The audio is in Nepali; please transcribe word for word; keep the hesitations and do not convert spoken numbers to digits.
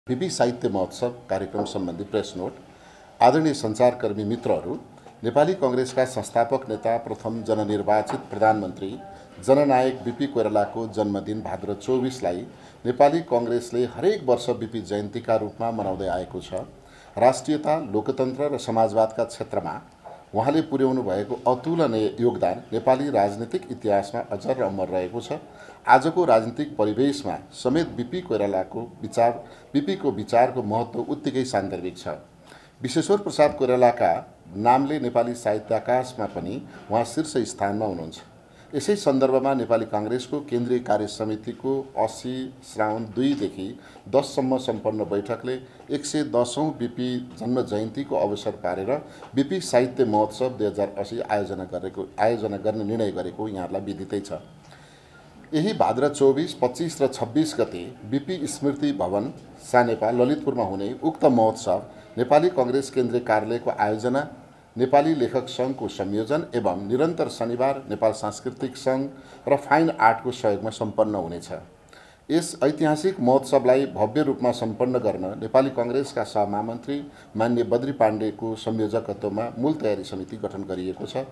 विपी साहित्य महोत्सव कार्यक्रम सम्बन्धी प्रेस नोट। आदरणीय सञ्चारकर्मी मित्रहरू, नेपाली कांग्रेसका संस्थापक नेता, प्रथम जननिर्वाचित प्रधानमन्त्री जननायक बीपी कोइरालाको जन्मदिन भाद्र चौबीसलाई नेपाली कांग्रेसले हरेक वर्ष बीपी जयन्तीका रूपमा मनाउँदै आएको छ। राष्ट्रियता, लोकतन्त्र र समाजवादका क्षेत्रमा उहाँले पुर्याउनु भएको अतुलनीय योगदान नेपाली राजनीतिक इतिहासमा अजर र अमर रहेको छ। आजको राजनीतिक परिवेशमा समेत बीपी कोइरालाको विचार बीपीको विचारको महत्त्व उत्तिकै सान्दर्भिक छ। विश्वेश्वर प्रसाद कोइरालाका नामले नेपाली साहित्य आकाशमा पनि उहाँ शीर्ष स्थानमा हुनुहुन्छ। यसै सन्दर्भमा नेपाली कांग्रेसको केन्द्रीय कार्य समितिको अस्सी श्रावण दुईदेखि दससम्म सम्पन्न बैठकले एक सय दसौं बीपी जन्म जयन्तीको अवसर पारेर बीपी साहित्य महोत्सव दुई हजार अस्सी आयोजना गरेको आयोजना गर्ने निर्णय गरेको यहाँहरूलाई विदितै छ। यही भाद्र चौबीस, पच्चीस र छब्बीस गते बीपी स्मृति भवन सानेपा ललितपुरमा हुने उक्त महोत्सव नेपाली कांग्रेस केन्द्रीय कार्यालयको आयोजना, नेपाली लेखक सङ्घको संयोजन एवं निरन्तर शनिबार नेपाल सांस्कृतिक सङ्घ र फाइन आर्टको सहयोगमा सम्पन्न हुनेछ। यस ऐतिहासिक महोत्सवलाई भव्य रूपमा सम्पन्न गर्न नेपाली कांग्रेसका सहमहामन्त्री मान्य बद्री पाण्डेको संयोजकत्वमा मूल तयारी समिति गठन गरिएको छ।